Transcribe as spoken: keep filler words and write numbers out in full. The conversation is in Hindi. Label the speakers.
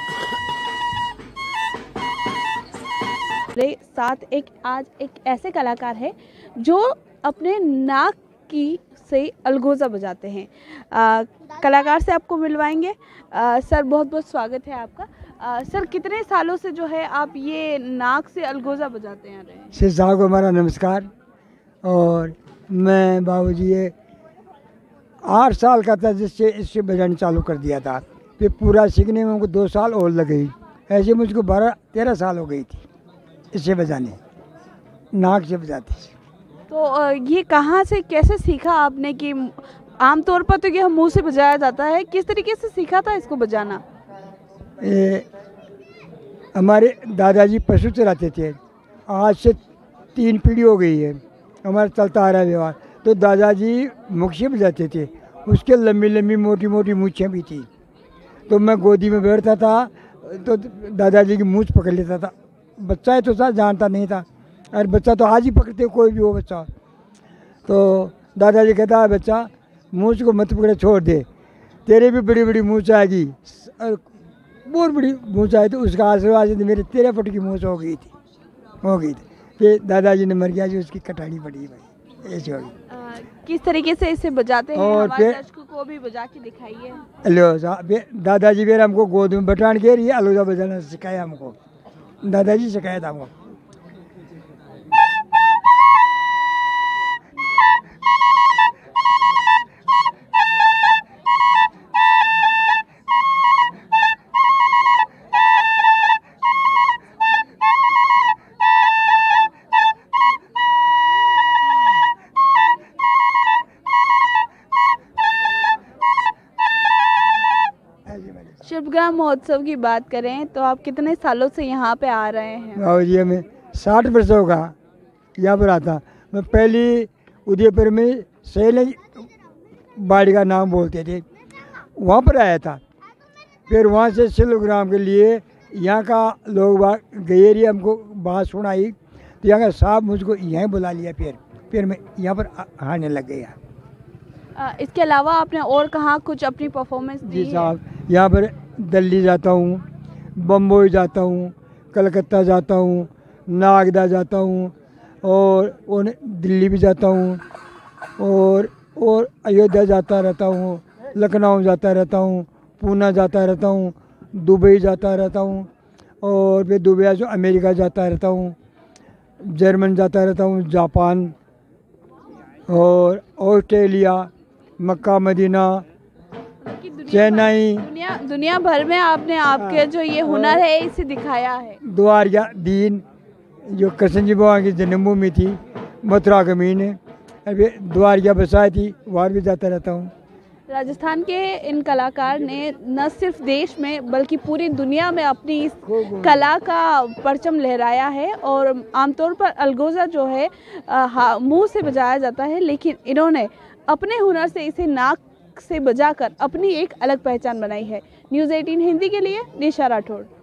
Speaker 1: मेरे साथ एक आज एक ऐसे कलाकार है जो अपने नाक की से अलगोजा बजाते हैं। आ, कलाकार से आपको मिलवाएंगे। आ, सर बहुत बहुत स्वागत है आपका। आ, सर कितने सालों से जो है आप ये नाक से अलगोजा बजाते हैं रहे हैं?
Speaker 2: शेख साहब को हमारा नमस्कार। और मैं बाबूजी ये आठ साल का था जिससे इससे बजाना चालू कर दिया था। फिर पूरा सीखने में उनको दो साल और लग गई। ऐसे मुझको बारह तेरह साल हो गई थी इससे बजाने, नाक से बजाते।
Speaker 1: तो ये कहाँ से कैसे सीखा आपने कि आमतौर पर तो ये मुंह से बजाया जाता है, किस तरीके से सीखा था इसको बजाना?
Speaker 2: ये हमारे दादाजी पशु चलाते थे। आज से तीन पीढ़ी हो गई है हमारा चलता आ रहा है व्यवहार। तो दादाजी मुख से बजाते थे, उसके लंबी लंबी मोटी मोटी मूछें भी थी। तो मैं गोदी में बैठता था तो दादाजी की मूछ पकड़ लेता था। बच्चा है तो सा जानता नहीं था, अरे बच्चा तो आज ही पकड़ते कोई भी हो बच्चा। तो दादाजी कहता है बच्चा मूछ को मत पकड़े, छोड़ दे, तेरे भी बड़ी बड़ी मूछ आएगी। और बहुत बड़ी मूछ आई तो उसका आशीर्वाद से मेरे तेरह फुट की मूछ हो गई थी हो गई थी फिर दादाजी ने मर गया जी, उसकी कटानी पड़ी भाई, ऐसी होगी।
Speaker 1: किस तरीके से इसे बजाते हैं?
Speaker 2: और
Speaker 1: हमारे
Speaker 2: फिर
Speaker 1: दर्शकों को भी बजा के दिखाइए।
Speaker 2: हेलो दादाजी फिर हमको गोद में बटान के रही अलूजा बजाना सिखाया हमको, दादाजी सिखाया था हमको।
Speaker 1: शिल्पग्राम महोत्सव की बात करें तो आप कितने सालों से यहाँ पे आ रहे हैं?
Speaker 2: और ये मैं साठ वर्ष होगा यहाँ पर आता। मैं पहली उदयपुर में सैल बाड़ी का नाम बोलते थे, वहाँ पर आया था। फिर वहाँ से शिल्पग्राम के लिए यहाँ का लोग गए रही, हमको बात सुनाई तो यहाँ का साहब मुझको यहाँ बुला लिया। फिर फिर मैं यहाँ पर आने लग गया।
Speaker 1: इसके अलावा आपने और कहाँ कुछ अपनी परफॉर्मेंस दी?
Speaker 2: जी साहब, यहाँ पर दिल्ली जाता हूँ, बम्बई जाता हूँ, कलकत्ता जाता हूँ, नागदा जाता हूँ और, और दिल्ली भी जाता हूँ और और अयोध्या जाता रहता हूँ, लखनऊ जाता रहता हूँ, पूना जाता रहता हूँ, दुबई जाता रहता हूँ और फिर दुबई से अमेरिका जाता रहता हूँ, जर्मन जाता रहता हूँ, जापान और ऑस्ट्रेलिया, मक्का मदीना, चेन्नई,
Speaker 1: दुनिया दुनिया भर में आपने आपके जो ये हुनर है इसे दिखाया है।
Speaker 2: द्वारका दीन जो कृष्ण जी भगवान की जन्मभूमि थी, मथुरा जमीन है, अभी द्वारका बसाई थी, वहाँ भी जाता रहता हूँ।
Speaker 1: राजस्थान के इन कलाकार ने न सिर्फ देश में बल्कि पूरी दुनिया में अपनी इस कला का परचम लहराया है। और आमतौर पर अलगोजा जो है मुंह से बजाया जाता है, लेकिन इन्होंने अपने हुनर से इसे नाक से बजाकर अपनी एक अलग पहचान बनाई है। न्यूज़ अठारह हिंदी के लिए निशा राठौड़।